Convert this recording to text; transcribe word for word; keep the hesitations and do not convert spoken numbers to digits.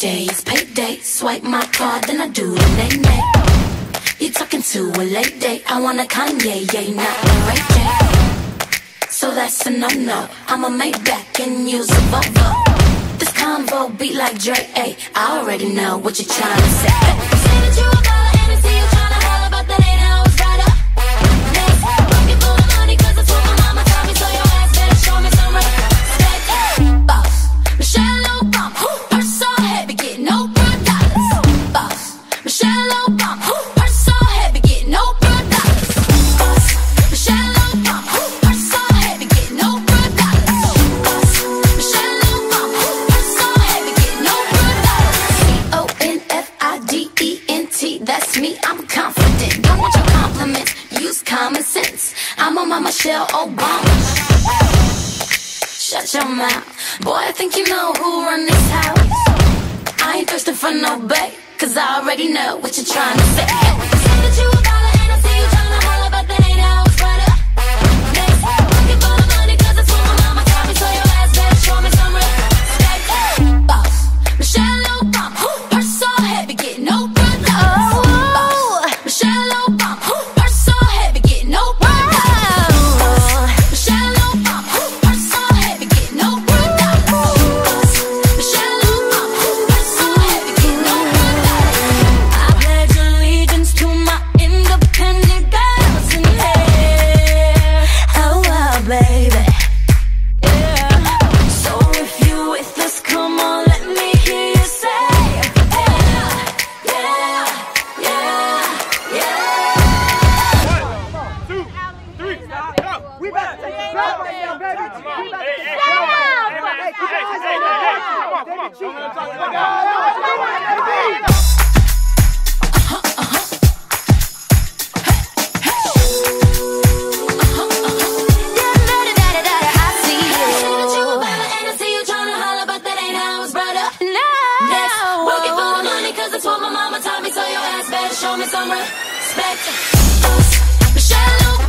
day, it's payday. Swipe my card, then I do the nay-nay. You talking to a late date. I want a Kanye, yeah, not a Ray J. So that's a no-no. I'm a Maybach and use a Volvo. This convo beat like Drake, ayy. I already know what you're trying to say. You say that you a baller and I see you trying to holler, but that ain't how it's right up. Next, looking for the money, cause that's what my mama taught me. So your ass better show me some respect. Boss, Michelle Obama, purse so heavy, get no broad dollars. Boss, Michelle Obama, purse so heavy, get no broad dollars. Boss, Michelle Obama, purse so heavy, get no broad dollars. Boss, Michelle Obama, purse so heavy, get no broad dollars. C O N F I D E N T, that's me, I'm confident. Don't want your compliments, use common sense. I'm on my Michelle Obama. Shut your mouth, boy, I think you know who run this house. I ain't thirsting for no bait, cause I already know what you're trying to say. You say that you a baller and I see you trying to holler, but that ain't how it's right up. Next, looking for the money, cause that's what my mama taught me. So your ass better show me some respect. Boss, Michelle Obama, purse so heavy, get no broad dollars. Boss, Michelle Obama, purse so heavy, get no broad dollars. Boss, Michelle Obama, purse so heavy, get no broad dollars. Boss, Michelle Obama, purse so heavy, get no broad dollars. I pledge allegiance to my independent girls in here. Oh, wow, baby. Yeah. So if you with us, come on, let me hear you say, yeah, yeah, yeah, yeah. One, two, three, go! We about to take a shot right now, baby. Come on. We about to Hey, take hey, a shot right now. hey, man. Hey, Hey, hey, hey, hey, hey. Come on, come on. David I'm Cheatham. gonna talk about that. That's what my mama taught me, so your ass better show me some respect. Michelle